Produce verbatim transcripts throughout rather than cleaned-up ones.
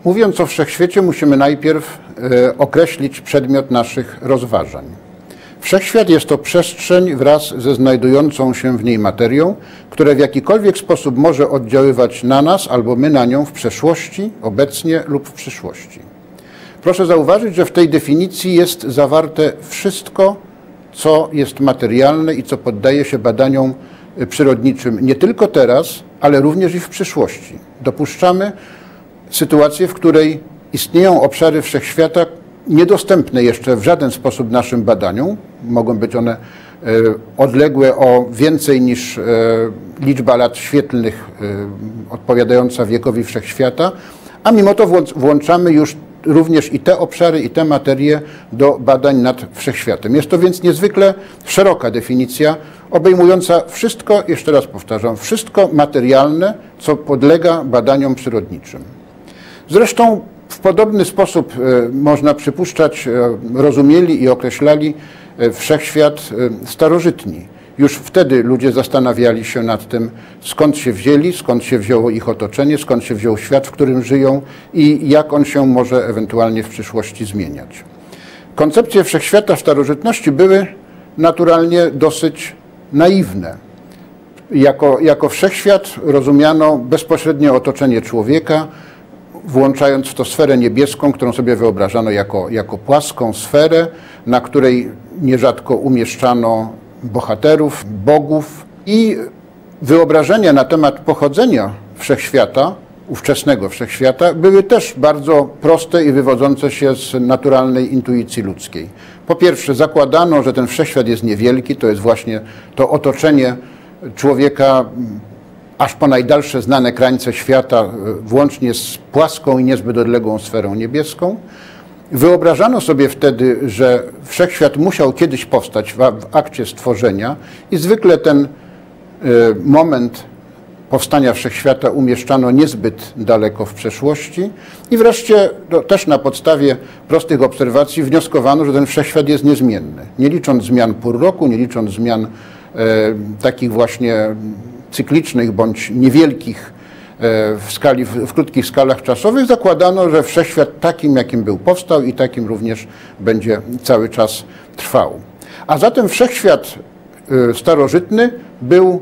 Mówiąc o wszechświecie, musimy najpierw e, określić przedmiot naszych rozważań. Wszechświat jest to przestrzeń wraz ze znajdującą się w niej materią, która w jakikolwiek sposób może oddziaływać na nas albo my na nią w przeszłości, obecnie lub w przyszłości. Proszę zauważyć, że w tej definicji jest zawarte wszystko, co jest materialne i co poddaje się badaniom przyrodniczym nie tylko teraz, ale również i w przyszłości. Dopuszczamy sytuację, w której istnieją obszary wszechświata niedostępne jeszcze w żaden sposób naszym badaniom. Mogą być one odległe o więcej niż liczba lat świetlnych odpowiadająca wiekowi wszechświata, a mimo to włączamy już również i te obszary, i te materie do badań nad wszechświatem. Jest to więc niezwykle szeroka definicja, obejmująca wszystko, jeszcze raz powtarzam, wszystko materialne, co podlega badaniom przyrodniczym. Zresztą w podobny sposób można przypuszczać, rozumieli i określali wszechświat starożytni. Już wtedy ludzie zastanawiali się nad tym, skąd się wzięli, skąd się wzięło ich otoczenie, skąd się wziął świat, w którym żyją i jak on się może ewentualnie w przyszłości zmieniać. Koncepcje wszechświata w starożytności były naturalnie dosyć naiwne. Jako, jako wszechświat rozumiano bezpośrednie otoczenie człowieka, włączając w to sferę niebieską, którą sobie wyobrażano jako, jako płaską sferę, na której nierzadko umieszczano bohaterów, bogów i wyobrażenia na temat pochodzenia wszechświata, ówczesnego wszechświata, były też bardzo proste i wywodzące się z naturalnej intuicji ludzkiej. Po pierwsze, zakładano, że ten wszechświat jest niewielki, to jest właśnie to otoczenie człowieka aż po najdalsze znane krańce świata, włącznie z płaską i niezbyt odległą sferą niebieską. Wyobrażano sobie wtedy, że wszechświat musiał kiedyś powstać w, w akcie stworzenia i zwykle ten y, moment powstania wszechświata umieszczano niezbyt daleko w przeszłości i wreszcie no, też na podstawie prostych obserwacji wnioskowano, że ten wszechświat jest niezmienny. Nie licząc zmian pór roku, nie licząc zmian y, takich właśnie cyklicznych bądź niewielkich w, skali, w krótkich skalach czasowych, zakładano, że wszechświat takim, jakim był, powstał i takim również będzie cały czas trwał. A zatem wszechświat starożytny był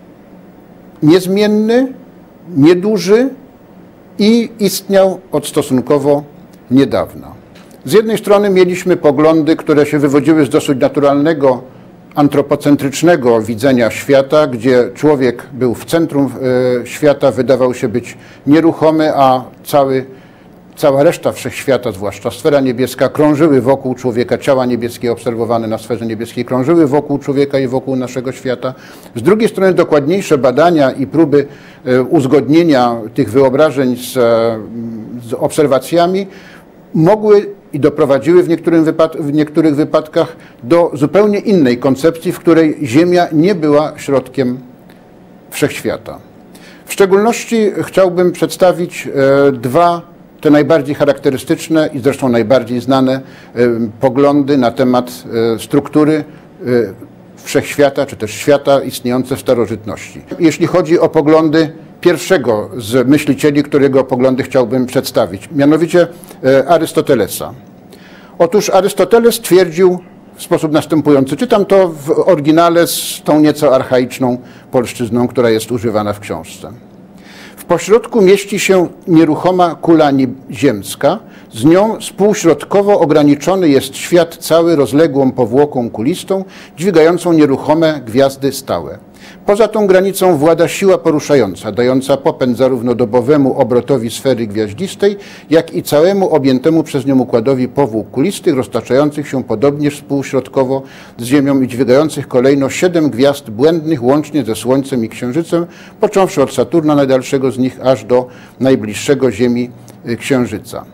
niezmienny, nieduży i istniał od stosunkowo niedawna. Z jednej strony mieliśmy poglądy, które się wywodziły z dosyć naturalnego, antropocentrycznego widzenia świata, gdzie człowiek był w centrum e, świata, wydawał się być nieruchomy, a cały, cała reszta wszechświata, zwłaszcza sfera niebieska, krążyły wokół człowieka, ciała niebieskie obserwowane na sferze niebieskiej krążyły wokół człowieka i wokół naszego świata. Z drugiej strony dokładniejsze badania i próby e, uzgodnienia tych wyobrażeń z, e, z obserwacjami mogły i doprowadziły w, niektórym wypad w niektórych wypadkach do zupełnie innej koncepcji, w której Ziemia nie była środkiem wszechświata. W szczególności chciałbym przedstawić e, dwa te najbardziej charakterystyczne i zresztą najbardziej znane e, poglądy na temat e, struktury e, wszechświata, czy też świata istniejące w starożytności. Jeśli chodzi o poglądy pierwszego z myślicieli, którego poglądy chciałbym przedstawić, mianowicie Arystotelesa. Otóż Arystoteles twierdził w sposób następujący. Czytam to w oryginale z tą nieco archaiczną polszczyzną, która jest używana w książce. W pośrodku mieści się nieruchoma kula ziemska, z nią współśrodkowo ograniczony jest świat cały rozległą powłoką kulistą, dźwigającą nieruchome gwiazdy stałe. Poza tą granicą włada siła poruszająca, dająca popęd zarówno dobowemu obrotowi sfery gwiaździstej, jak i całemu objętemu przez nią układowi powłók kulistych, roztaczających się podobnież współśrodkowo z Ziemią i dźwigających kolejno siedem gwiazd błędnych, łącznie ze Słońcem i Księżycem, począwszy od Saturna, najdalszego z nich, aż do najbliższego Ziemi Księżyca.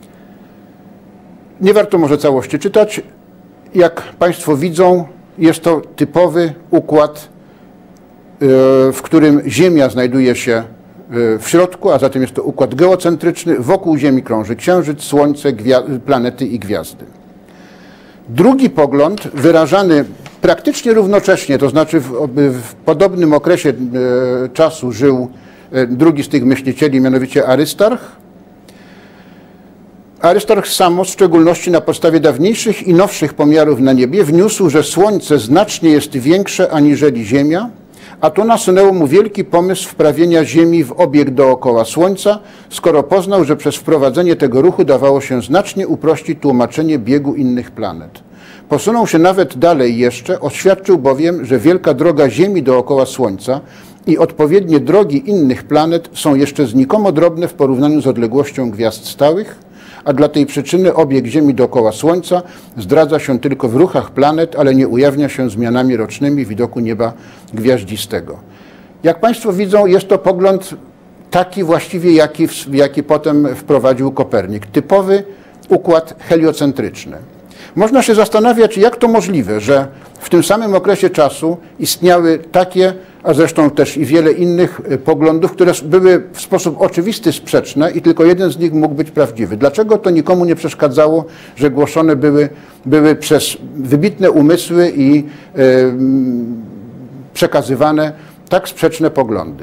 Nie warto może całości czytać. Jak Państwo widzą, jest to typowy układ, w którym Ziemia znajduje się w środku, a zatem jest to układ geocentryczny. Wokół Ziemi krąży Księżyc, Słońce, planety i gwiazdy. Drugi pogląd, wyrażany praktycznie równocześnie, to znaczy w, w podobnym okresie e, czasu żył e, drugi z tych myślicieli, mianowicie Arystarch, Arystoteles Samos, w szczególności na podstawie dawniejszych i nowszych pomiarów na niebie, wniósł, że Słońce znacznie jest większe aniżeli Ziemia, a to nasunęło mu wielki pomysł wprawienia Ziemi w obieg dookoła Słońca, skoro poznał, że przez wprowadzenie tego ruchu dawało się znacznie uprościć tłumaczenie biegu innych planet. Posunął się nawet dalej jeszcze, oświadczył bowiem, że wielka droga Ziemi dookoła Słońca i odpowiednie drogi innych planet są jeszcze znikomo drobne w porównaniu z odległością gwiazd stałych, a dla tej przyczyny obieg Ziemi dookoła Słońca zdradza się tylko w ruchach planet, ale nie ujawnia się zmianami rocznymi widoku nieba gwiaździstego. Jak Państwo widzą, jest to pogląd taki właściwie, jaki, jaki potem wprowadził Kopernik. Typowy układ heliocentryczny. Można się zastanawiać, jak to możliwe, że w tym samym okresie czasu istniały takie, a zresztą też i wiele innych poglądów, które były w sposób oczywisty sprzeczne i tylko jeden z nich mógł być prawdziwy. Dlaczego to nikomu nie przeszkadzało, że głoszone były, były przez wybitne umysły i yy, przekazywane tak sprzeczne poglądy?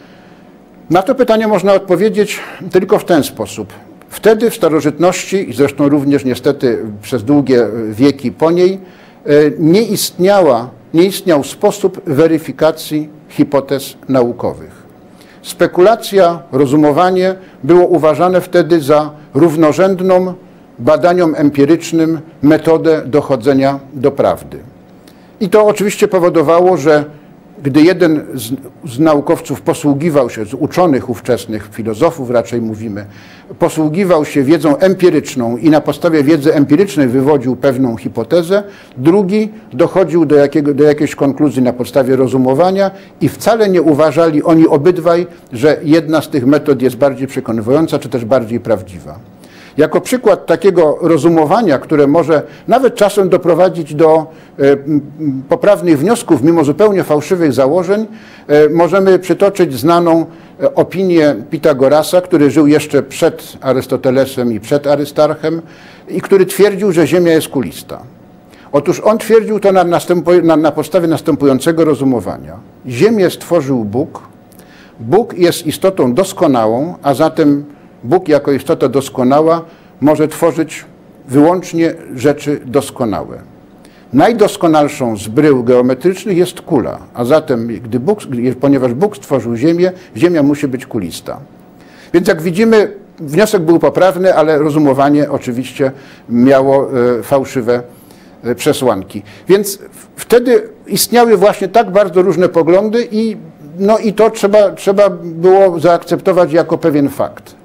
Na to pytanie można odpowiedzieć tylko w ten sposób. Wtedy w starożytności, i zresztą również niestety przez długie wieki po niej, nie istniała, nie istniał sposób weryfikacji hipotez naukowych. Spekulacja, rozumowanie było uważane wtedy za równorzędną badaniom empirycznym metodę dochodzenia do prawdy. I to oczywiście powodowało, że gdy jeden z, z naukowców posługiwał się, z uczonych ówczesnych, filozofów raczej mówimy, posługiwał się wiedzą empiryczną i na podstawie wiedzy empirycznej wywodził pewną hipotezę, drugi dochodził do, jakiego, do jakiejś konkluzji na podstawie rozumowania i wcale nie uważali oni obydwaj, że jedna z tych metod jest bardziej przekonywująca, czy też bardziej prawdziwa. Jako przykład takiego rozumowania, które może nawet czasem doprowadzić do e, poprawnych wniosków, mimo zupełnie fałszywych założeń, e, możemy przytoczyć znaną e, opinię Pitagorasa, który żył jeszcze przed Arystotelesem i przed Arystarchem i który twierdził, że Ziemia jest kulista. Otóż on twierdził to na, na, na podstawie następującego rozumowania. Ziemię stworzył Bóg, Bóg jest istotą doskonałą, a zatem Bóg jako istota doskonała może tworzyć wyłącznie rzeczy doskonałe. Najdoskonalszą z brył geometrycznych jest kula, a zatem gdy Bóg, ponieważ Bóg stworzył Ziemię, Ziemia musi być kulista. Więc jak widzimy, wniosek był poprawny, ale rozumowanie oczywiście miało e, fałszywe e, przesłanki. Więc wtedy istniały właśnie tak bardzo różne poglądy i, no i to trzeba, trzeba było zaakceptować jako pewien fakt.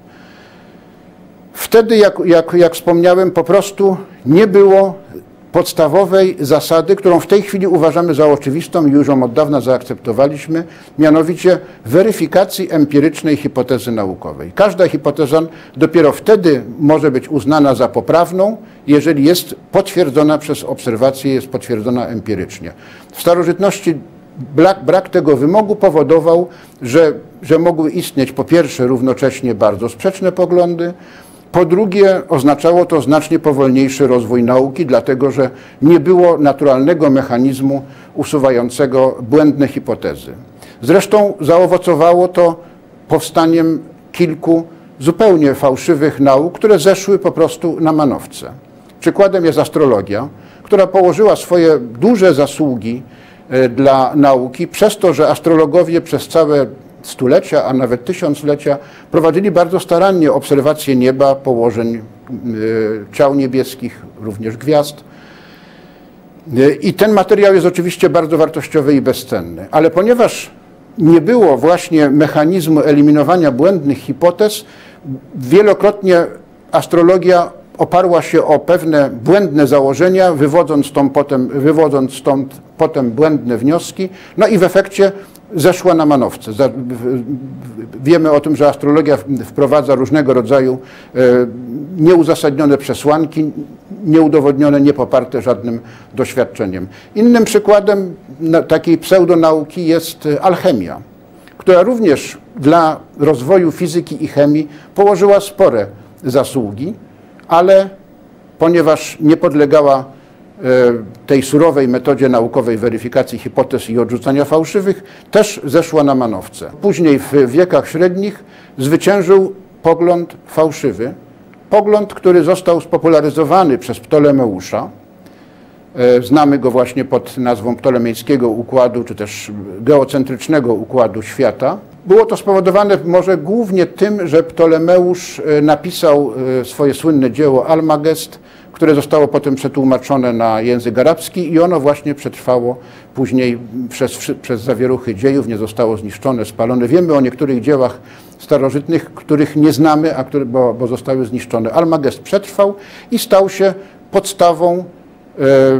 Wtedy, jak, jak, jak wspomniałem, po prostu nie było podstawowej zasady, którą w tej chwili uważamy za oczywistą i już ją od dawna zaakceptowaliśmy, mianowicie weryfikacji empirycznej hipotezy naukowej. Każda hipoteza dopiero wtedy może być uznana za poprawną, jeżeli jest potwierdzona przez obserwacje, jest potwierdzona empirycznie. W starożytności brak, brak tego wymogu powodował, że, że mogły istnieć po pierwsze równocześnie bardzo sprzeczne poglądy, po drugie, oznaczało to znacznie powolniejszy rozwój nauki, dlatego że nie było naturalnego mechanizmu usuwającego błędne hipotezy. Zresztą zaowocowało to powstaniem kilku zupełnie fałszywych nauk, które zeszły po prostu na manowce. Przykładem jest astrologia, która położyła swoje duże zasługi dla nauki przez to, że astrologowie przez całe stulecia, a nawet tysiąclecia prowadzili bardzo starannie obserwacje nieba, położeń ciał niebieskich, również gwiazd. I ten materiał jest oczywiście bardzo wartościowy i bezcenny. Ale ponieważ nie było właśnie mechanizmu eliminowania błędnych hipotez, wielokrotnie astrologia oparła się o pewne błędne założenia, wywodząc stąd potem, wywodząc stąd potem błędne wnioski, no i w efekcie zeszła na manowce. Wiemy o tym, że astrologia wprowadza różnego rodzaju nieuzasadnione przesłanki, nieudowodnione, niepoparte żadnym doświadczeniem. Innym przykładem takiej pseudonauki jest alchemia, która również dla rozwoju fizyki i chemii położyła spore zasługi, ale ponieważ nie podlegała tej surowej metodzie naukowej weryfikacji hipotez i odrzucania fałszywych, też zeszła na manowce. Później w wiekach średnich zwyciężył pogląd fałszywy, pogląd, który został spopularyzowany przez Ptolemeusza. Znamy go właśnie pod nazwą ptolemejskiego układu, czy też geocentrycznego układu świata. Było to spowodowane może głównie tym, że Ptolemeusz napisał swoje słynne dzieło Almagest, które zostało potem przetłumaczone na język arabski i ono właśnie przetrwało później przez, przez zawieruchy dziejów, nie zostało zniszczone, spalone. Wiemy o niektórych dziełach starożytnych, których nie znamy, a które, bo, bo zostały zniszczone. Almagest przetrwał i stał się podstawą e,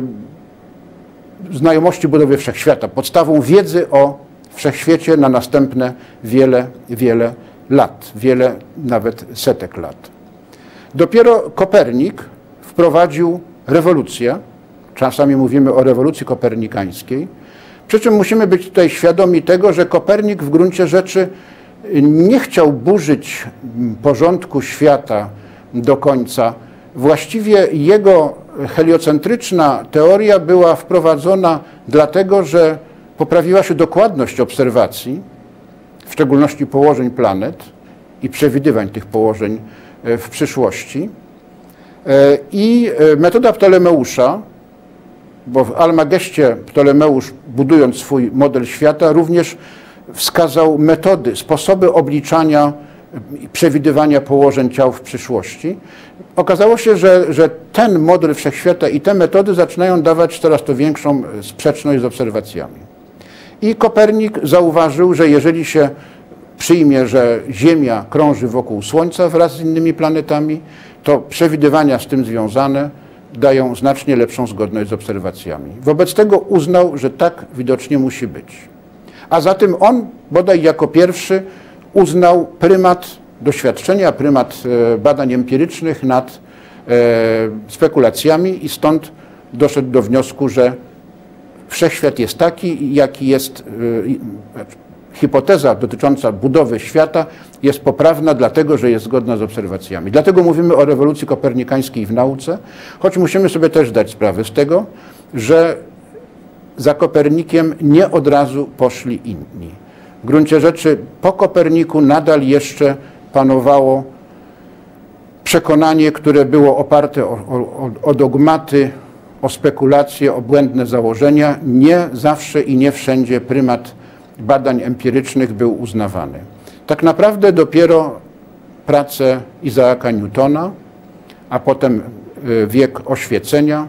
znajomości budowy wszechświata, podstawą wiedzy o wszechświecie na następne wiele, wiele lat, wiele nawet setek lat. Dopiero Kopernik wprowadził rewolucję, czasami mówimy o rewolucji kopernikańskiej, przy czym musimy być tutaj świadomi tego, że Kopernik w gruncie rzeczy nie chciał burzyć porządku świata do końca. Właściwie jego heliocentryczna teoria była wprowadzona dlatego, że poprawiła się dokładność obserwacji, w szczególności położeń planet i przewidywań tych położeń w przyszłości. I metoda Ptolemeusza, bo w Almageście Ptolemeusz, budując swój model świata, również wskazał metody, sposoby obliczania i przewidywania położeń ciał w przyszłości. Okazało się, że, że ten model wszechświata i te metody zaczynają dawać coraz to większą sprzeczność z obserwacjami. I Kopernik zauważył, że jeżeli się przyjmie, że Ziemia krąży wokół Słońca wraz z innymi planetami, to przewidywania z tym związane dają znacznie lepszą zgodność z obserwacjami. Wobec tego uznał, że tak widocznie musi być. A zatem on bodaj jako pierwszy uznał prymat doświadczenia, prymat badań empirycznych nad spekulacjami i stąd doszedł do wniosku, że wszechświat jest taki, jaki jest. Hipoteza dotycząca budowy świata jest poprawna, dlatego że jest zgodna z obserwacjami. Dlatego mówimy o rewolucji kopernikańskiej w nauce, choć musimy sobie też zdać sprawę z tego, że za Kopernikiem nie od razu poszli inni. W gruncie rzeczy po Koperniku nadal jeszcze panowało przekonanie, które było oparte o, o, o dogmaty, o spekulacje, o błędne założenia. Nie zawsze i nie wszędzie prymat badań empirycznych był uznawany. Tak naprawdę dopiero prace Isaaka Newtona, a potem wiek oświecenia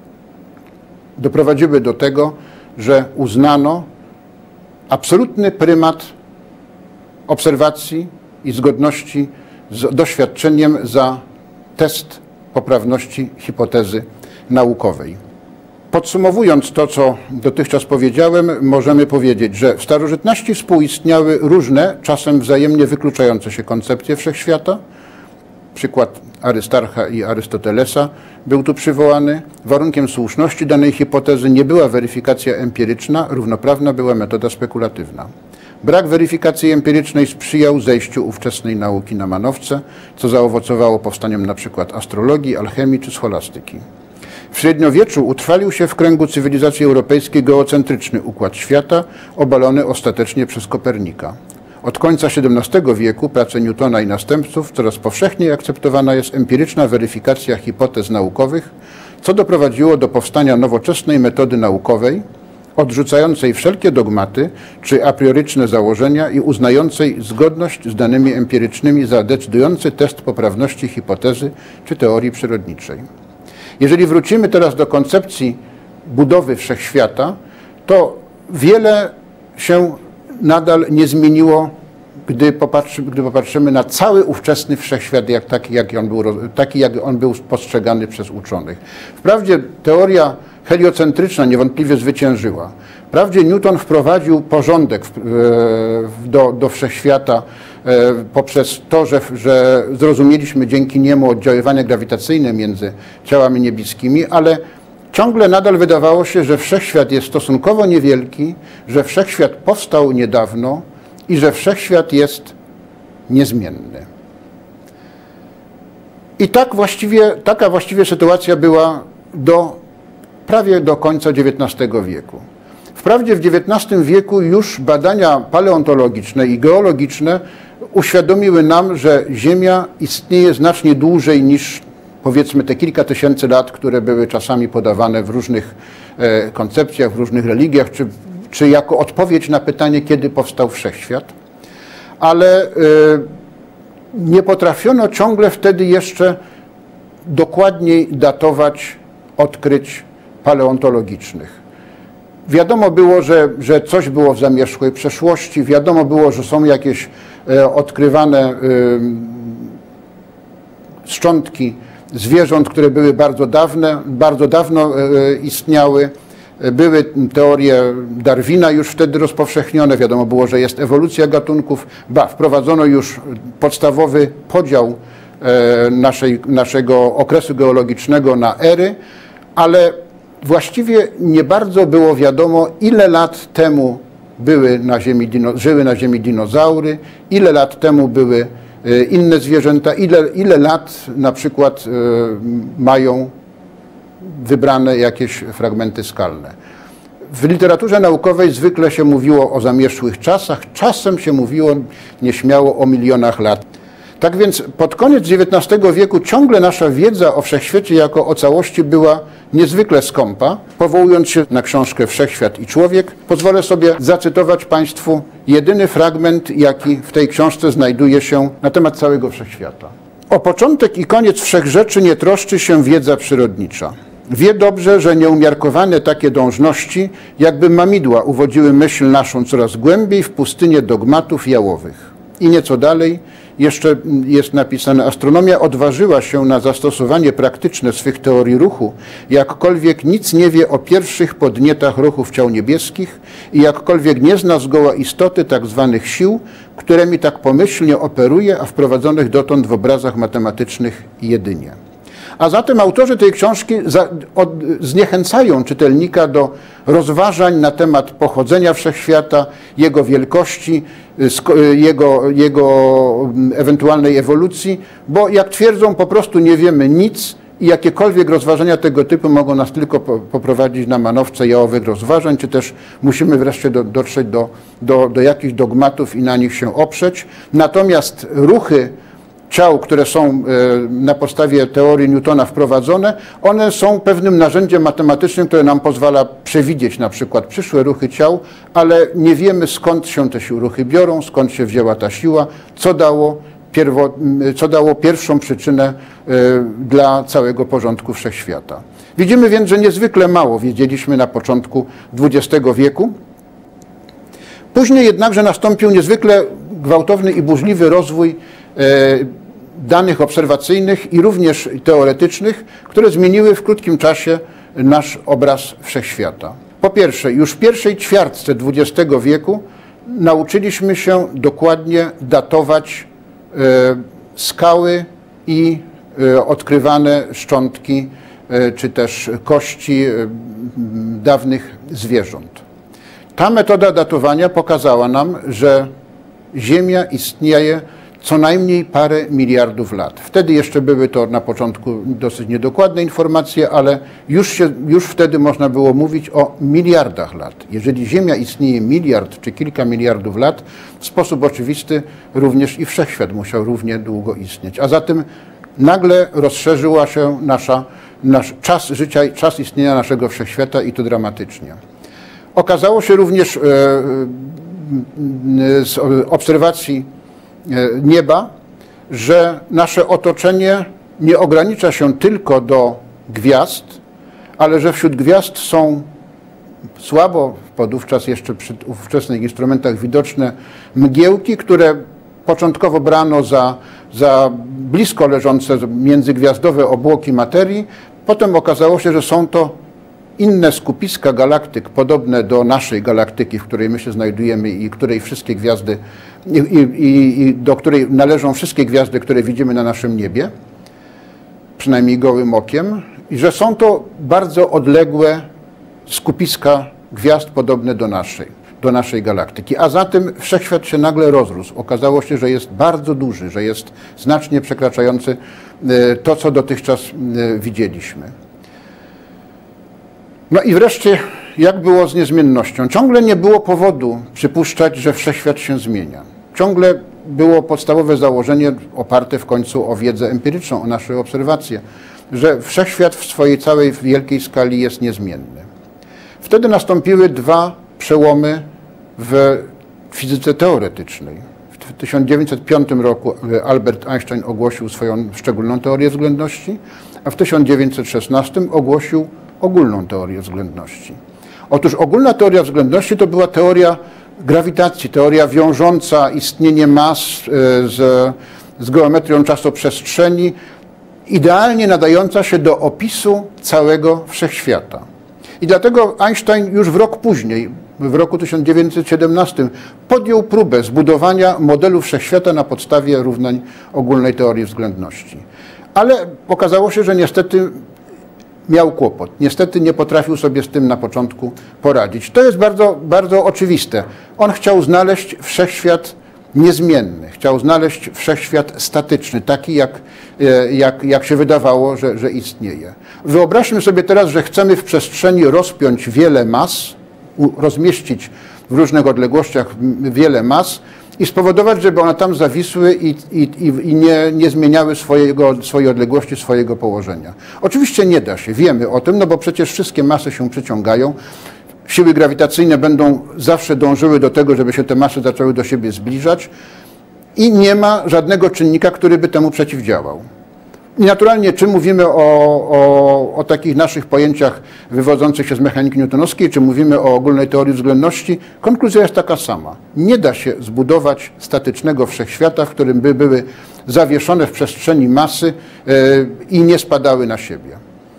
doprowadziły do tego, że uznano absolutny prymat obserwacji i zgodności z doświadczeniem za test poprawności hipotezy naukowej. Podsumowując to, co dotychczas powiedziałem, możemy powiedzieć, że w starożytności współistniały różne, czasem wzajemnie wykluczające się koncepcje wszechświata. Przykład Arystarcha i Arystotelesa był tu przywołany. Warunkiem słuszności danej hipotezy nie była weryfikacja empiryczna, równoprawna była metoda spekulatywna. Brak weryfikacji empirycznej sprzyjał zejściu ówczesnej nauki na manowce, co zaowocowało powstaniem na przykład astrologii, alchemii czy scholastyki. W średniowieczu utrwalił się w kręgu cywilizacji europejskiej geocentryczny układ świata, obalony ostatecznie przez Kopernika. Od końca siedemnastego wieku prace Newtona i następców coraz powszechniej akceptowana jest empiryczna weryfikacja hipotez naukowych, co doprowadziło do powstania nowoczesnej metody naukowej, odrzucającej wszelkie dogmaty czy aprioryczne założenia i uznającej zgodność z danymi empirycznymi za decydujący test poprawności hipotezy czy teorii przyrodniczej. Jeżeli wrócimy teraz do koncepcji budowy wszechświata, to wiele się nadal nie zmieniło, gdy, popatrzy, gdy popatrzymy na cały ówczesny wszechświat, jak taki, jak on był, taki, jak on był postrzegany przez uczonych. Wprawdzie teoria heliocentryczna niewątpliwie zwyciężyła. Wprawdzie Newton wprowadził porządek w, w, do, do wszechświata e, poprzez to, że, że zrozumieliśmy dzięki niemu oddziaływania grawitacyjne między ciałami niebieskimi, ale ciągle nadal wydawało się, że wszechświat jest stosunkowo niewielki, że wszechświat powstał niedawno i że wszechświat jest niezmienny. I tak właściwie, taka właściwie sytuacja była do, prawie do końca dziewiętnastego wieku. Wprawdzie w dziewiętnastym wieku już badania paleontologiczne i geologiczne uświadomiły nam, że Ziemia istnieje znacznie dłużej niż, powiedzmy, te kilka tysięcy lat, które były czasami podawane w różnych e, koncepcjach, w różnych religiach, czy, czy jako odpowiedź na pytanie, kiedy powstał Wszechświat. Ale e, nie potrafiono ciągle wtedy jeszcze dokładniej datować odkryć paleontologicznych. Wiadomo było, że, że coś było w zamierzchłej przeszłości, wiadomo było, że są jakieś e, odkrywane e, szczątki zwierząt, które były bardzo dawne, bardzo dawno e, istniały. Były teorie Darwina już wtedy rozpowszechnione, wiadomo było, że jest ewolucja gatunków, ba, wprowadzono już podstawowy podział e, naszej, naszego okresu geologicznego na ery, ale właściwie nie bardzo było wiadomo, ile lat temu były na Ziemi, żyły na Ziemi dinozaury, ile lat temu były inne zwierzęta, ile, ile lat na przykład mają wybrane jakieś fragmenty skalne. W literaturze naukowej zwykle się mówiło o zamierzchłych czasach, czasem się mówiło nieśmiało o milionach lat. Tak więc pod koniec dziewiętnastego wieku ciągle nasza wiedza o Wszechświecie jako o całości była niezwykle skąpa. Powołując się na książkę Wszechświat i człowiek, pozwolę sobie zacytować Państwu jedyny fragment, jaki w tej książce znajduje się na temat całego Wszechświata. O początek i koniec wszechrzeczy nie troszczy się wiedza przyrodnicza. Wie dobrze, że nieumiarkowane takie dążności, jakby mamidła, uwodziły myśl naszą coraz głębiej w pustynię dogmatów jałowych. I nieco dalej jeszcze jest napisane: astronomia odważyła się na zastosowanie praktyczne swych teorii ruchu, jakkolwiek nic nie wie o pierwszych podnietach ruchów ciał niebieskich i jakkolwiek nie zna zgoła istoty tak zwanych sił, którymi tak pomyślnie operuje, a wprowadzonych dotąd w obrazach matematycznych jedynie. A zatem autorzy tej książki za, od, zniechęcają czytelnika do rozważań na temat pochodzenia Wszechświata, jego wielkości, jego, jego ewentualnej ewolucji, bo jak twierdzą, po prostu nie wiemy nic i jakiekolwiek rozważania tego typu mogą nas tylko po, poprowadzić na manowce jałowych rozważań, czy też musimy wreszcie do, dotrzeć do, do, do jakichś dogmatów i na nich się oprzeć. Natomiast ruchy ciał, które są na podstawie teorii Newtona wprowadzone, one są pewnym narzędziem matematycznym, które nam pozwala przewidzieć na przykład przyszłe ruchy ciał, ale nie wiemy, skąd się te ruchy biorą, skąd się wzięła ta siła, co dało, pierwo, co dało pierwszą przyczynę dla całego porządku Wszechświata. Widzimy więc, że niezwykle mało wiedzieliśmy na początku dwudziestego wieku. Później jednakże nastąpił niezwykle gwałtowny i burzliwy rozwój danych obserwacyjnych i również teoretycznych, które zmieniły w krótkim czasie nasz obraz Wszechświata. Po pierwsze, już w pierwszej ćwiartce dwudziestego wieku nauczyliśmy się dokładnie datować skały i odkrywane szczątki czy też kości dawnych zwierząt. Ta metoda datowania pokazała nam, że Ziemia istnieje co najmniej parę miliardów lat. Wtedy jeszcze były to na początku dosyć niedokładne informacje, ale już, się, już wtedy można było mówić o miliardach lat. Jeżeli Ziemia istnieje miliard czy kilka miliardów lat, w sposób oczywisty również i Wszechświat musiał równie długo istnieć. A zatem nagle rozszerzyła się nasza, nasz czas życia, czas istnienia naszego Wszechświata i to dramatycznie. Okazało się również e, z obserwacji nieba, że nasze otoczenie nie ogranicza się tylko do gwiazd, ale że wśród gwiazd są słabo, podówczas jeszcze przy ówczesnych instrumentach widoczne mgiełki, które początkowo brano za, za blisko leżące międzygwiazdowe obłoki materii. Potem okazało się, że są to inne skupiska galaktyk, podobne do naszej galaktyki, w której my się znajdujemy i której wszystkie gwiazdy, i, i, i do której należą wszystkie gwiazdy, które widzimy na naszym niebie, przynajmniej gołym okiem, i że są to bardzo odległe skupiska gwiazd podobne do naszej, do naszej galaktyki. A zatem Wszechświat się nagle rozrósł. Okazało się, że jest bardzo duży, że jest znacznie przekraczający to, co dotychczas widzieliśmy. No i wreszcie, jak było z niezmiennością? Ciągle nie było powodu przypuszczać, że Wszechświat się zmienia. Ciągle było podstawowe założenie oparte w końcu o wiedzę empiryczną, o nasze obserwacje, że wszechświat w swojej całej wielkiej skali jest niezmienny. Wtedy nastąpiły dwa przełomy w fizyce teoretycznej. W tysiąc dziewięćset piątym roku Albert Einstein ogłosił swoją szczególną teorię względności, a w tysiąc dziewięćset szesnastym ogłosił ogólną teorię względności. Otóż ogólna teoria względności to była teoria grawitacji, teoria wiążąca istnienie mas z, z geometrią czasoprzestrzeni, idealnie nadająca się do opisu całego wszechświata. I dlatego Einstein już w rok później, w roku tysiąc dziewięćset siedemnastym, podjął próbę zbudowania modelu wszechświata na podstawie równań ogólnej teorii względności. Ale okazało się, że niestety miał kłopot. Niestety nie potrafił sobie z tym na początku poradzić. To jest bardzo, bardzo oczywiste. On chciał znaleźć wszechświat niezmienny. Chciał znaleźć wszechświat statyczny, taki jak, jak, jak się wydawało, że, że istnieje. Wyobraźmy sobie teraz, że chcemy w przestrzeni rozpiąć wiele mas, rozmieścić w różnych odległościach wiele mas i spowodować, żeby one tam zawisły i, i, i nie, nie zmieniały swojego, swojej odległości, swojego położenia. Oczywiście nie da się, wiemy o tym, no bo przecież wszystkie masy się przyciągają. Siły grawitacyjne będą zawsze dążyły do tego, żeby się te masy zaczęły do siebie zbliżać i nie ma żadnego czynnika, który by temu przeciwdziałał. I naturalnie, czy mówimy o, o, o takich naszych pojęciach wywodzących się z mechaniki newtonowskiej, czy mówimy o ogólnej teorii względności, konkluzja jest taka sama. Nie da się zbudować statycznego wszechświata, w którym by były zawieszone w przestrzeni masy yy, i nie spadały na siebie.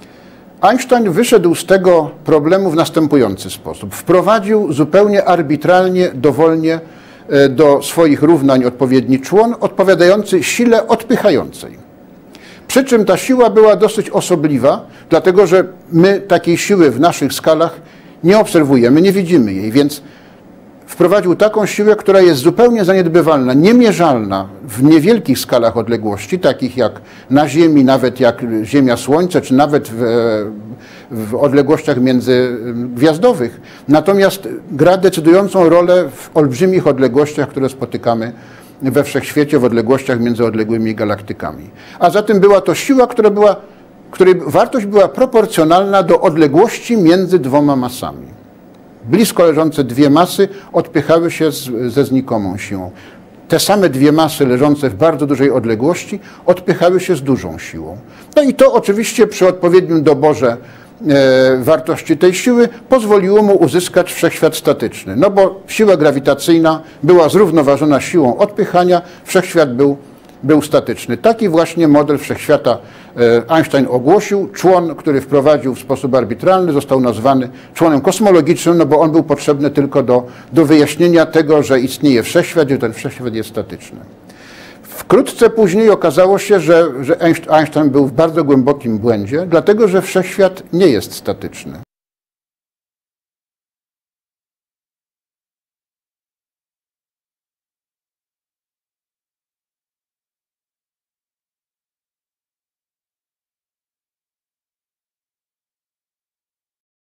Einstein wyszedł z tego problemu w następujący sposób. Wprowadził zupełnie arbitralnie, dowolnie yy, do swoich równań odpowiedni człon odpowiadający sile odpychającej. Przy czym ta siła była dosyć osobliwa, dlatego że my takiej siły w naszych skalach nie obserwujemy, nie widzimy jej, więc wprowadził taką siłę, która jest zupełnie zaniedbywalna, niemierzalna w niewielkich skalach odległości, takich jak na Ziemi, nawet jak Ziemia-Słońce, czy nawet w, w odległościach międzygwiazdowych. Natomiast gra decydującą rolę w olbrzymich odległościach, które spotykamy we wszechświecie, w odległościach między odległymi galaktykami. A zatem była to siła, która była, której wartość była proporcjonalna do odległości między dwoma masami. Blisko leżące dwie masy odpychały się z, ze znikomą siłą. Te same dwie masy leżące w bardzo dużej odległości odpychały się z dużą siłą. No i to oczywiście przy odpowiednim doborze e, wartości tej siły pozwoliło mu uzyskać wszechświat statyczny. No bo siła grawitacyjna była zrównoważona siłą odpychania, wszechświat był, był statyczny. Taki właśnie model wszechświata e, Einstein ogłosił. Człon, który wprowadził w sposób arbitralny, został nazwany członem kosmologicznym, no bo on był potrzebny tylko do, do wyjaśnienia tego, że istnieje wszechświat i że ten wszechświat jest statyczny. Wkrótce później okazało się, że, że Einstein był w bardzo głębokim błędzie, dlatego że wszechświat nie jest statyczny.